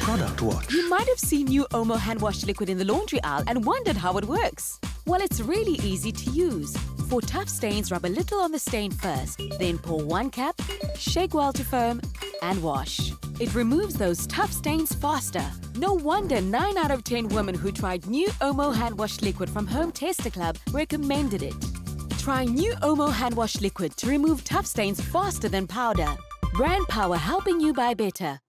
product watch. You might have seen new Omo hand wash liquid in the laundry aisle and wondered how it works. Well, it's really easy to use. For tough stains, rub a little on the stain first, then pour 1 cup, shake well to foam, and wash. It removes those tough stains faster. No wonder 9 out of 10 women who tried new Omo hand wash liquid from Home Tester Club recommended it. Try new Omo hand wash liquid to remove tough stains faster than powder. Brand power, helping you buy better.